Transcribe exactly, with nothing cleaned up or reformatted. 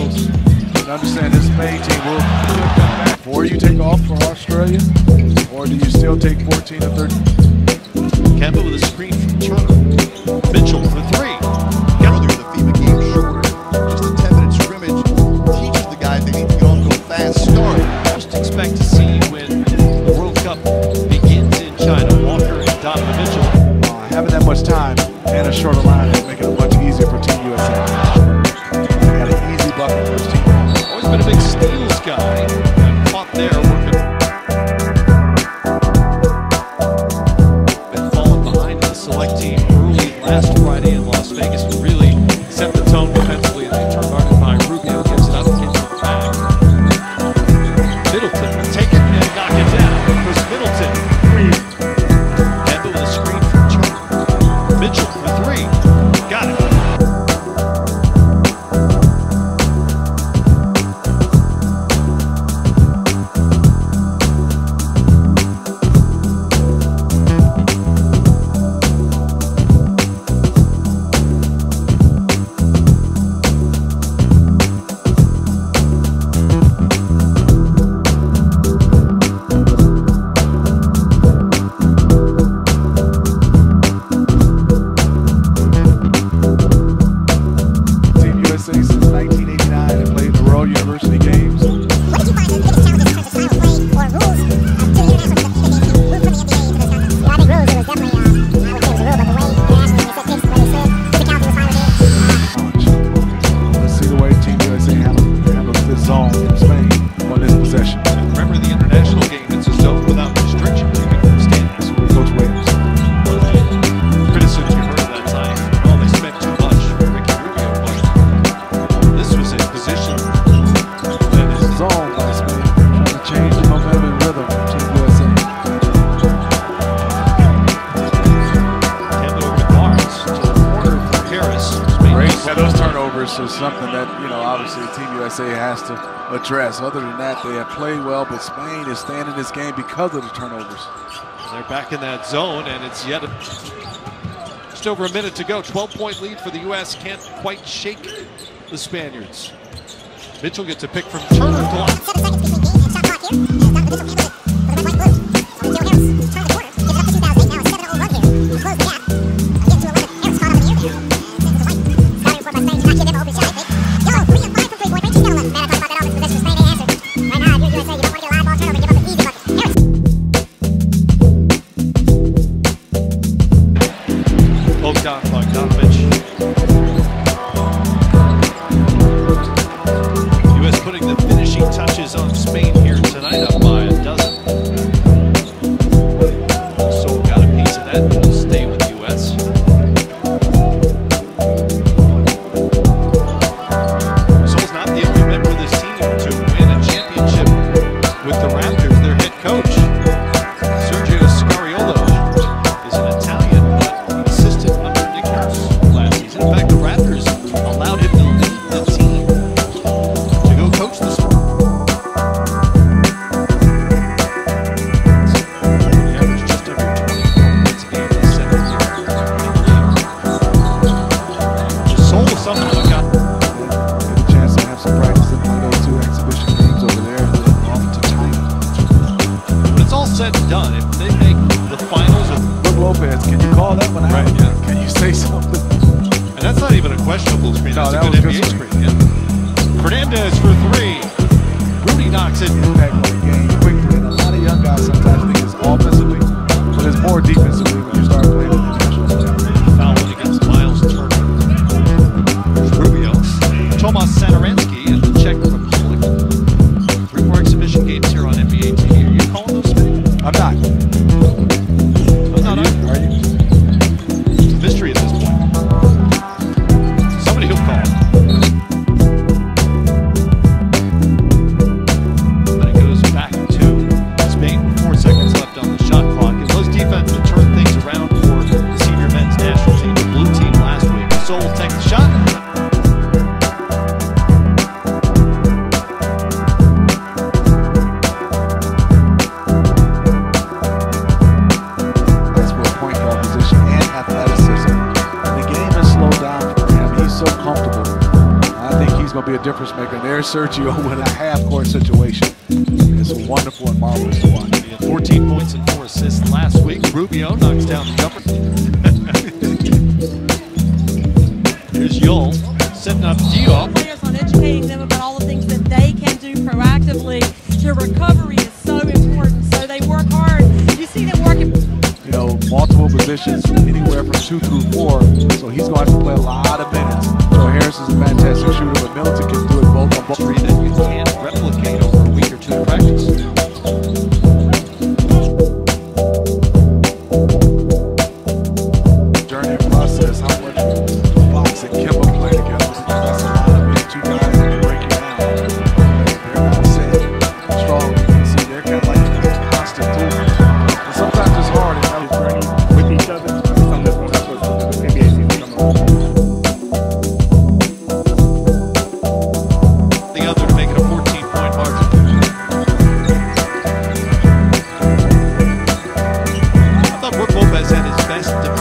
Mills. And understand this Spain team will come back. Before you take off for Australia, or do you still take fourteen or thirteen? Kemba with a screen from Turner. Mitchell for three. Earlier, the FIBA game shorter. Just a ten minute scrimmage teaches the guys they need to get off to a fast start. Just expect to see when the World Cup begins in China. Walker and Donovan Mitchell. Uh, having that much time and a shorter line is making it much easier for Team U S A. Got an easy bucket for his team. Always been a big steals guy. And caught there working. Been falling behind the select team early last Friday in Las Vegas. To really set the tone defensively. And they turn guarded by Rubio. Gives it up into the back. Middleton will take it and knock it down. Chris Middleton. Kemba with a screen from Turner. Mitchell for three. Got it. Since nineteen eighty-nine and played in the World University Games. What did you find the biggest challenges in terms of style of play or rules uh, to the international FIBA game move from the N B A to the N B A? Yeah, I think rules, it was definitely, uh, I would say it was a rule, but the way internationally they set picks, the way they said, physicality was fine with it. Let's see the way Team U S A handles, handles this zone from Spain on this possession. Remember the international game, it's a zone without restrictions. You can stand this. Coach Williams. One of the criticisms you heard that time, oh, they spent too much. Ricky Rubio, but this was a position that is Zone by Spain, trying to change the momentum and rhythm of Team U S A. Kemba over to Barnes to the corner for Harris. Great. Yeah, those turnovers is something that, you know, obviously Team U S A has to address. Other than that, they have played well, but Spain is staying in this game because of the turnovers. They're back in that zone, and it's yet a, just over a minute to go. twelve point lead for the U S. Can't quite shake the Spaniards. Mitchell gets a pick from Turner. Seven seconds between game and shot clock here. And Donovan Mitchell handled it for the red, white, blue. So Joe Harris turned the corner, gives it up to two thousand eight. Now a seven oh run here. He closed the gap. Uh, get to eleven. Harris caught up in the air there. And sends it to White. Scouting for by Spain. Not give him an open shot. Yellow, three and five from three-point range. He's got eleven. Man, I talk about that offense possession. Spain ain't answered. Right now, if you're U S A, you don't want to get a live ball turnover and give up an easy bucket. Harris. Poked out by Bogdanovich. U S putting the finishing touches on Spain here tonight, up by a dozen. So got a piece of that. We'll stay with the U S. Soul's not the only member of this team to win a championship with the Raptors. Their head coach, Sergio Scariolo, is an Italian but assistant under Nick Nurse last season. In fact, the Raptors allowed him to lead the team to go coach this one. He averaged just under twenty-four points a game in seventh year in the league. Soul is something I've got. Get a chance to have some practice in one of those two exhibition games over there and then off to China. When it's all said and done, if they make the finals of Brook Lopez, can you call that one out? Right, yeah. Can you say something? And that's not even a questionable screen. No, That's that a good was N B A good screen. Yeah. Fernandez for three. Rudy knocks it. Impact on the game quickly, and a lot of young guys sometimes think it's offensively, but it's more defensively when you start playing in the national league. Foul against Miles Turner. Rubio. Tomas Satoransky and the Czech Republic. Three more exhibition games here on N B A T V. Are you calling those, Spain? I'm not. I'm not. Are you? Are you? It's a mystery at this point. Somebody will call. be a difference maker. And there's Sergio with a half-court situation. It's wonderful and marvelous to watch. He had fourteen points and four assists last week. Rubio knocks down the jumper. Here's Yule setting up Diop. Players on educating them about all the things that they can do proactively. Their recovery is so important, so they work hard. You see them working. You know, multiple positions, anywhere from two through four. So he's going to have to play a lot of minutes. Joe Harris is a fantastic shooter, but Middleton can do it both on both. That you can't replicate over a week or two of practice. Journey and process, how much Fox and Kemba play together. That's a lot of men, two guys that can break you down. They're not saying strong. You can see they're kind of like constant too. And sometimes it's hard. And journey with each other. Some of that's what the N B A season come on. The other to make it a fourteen point margin. I thought Brook Lopez had his best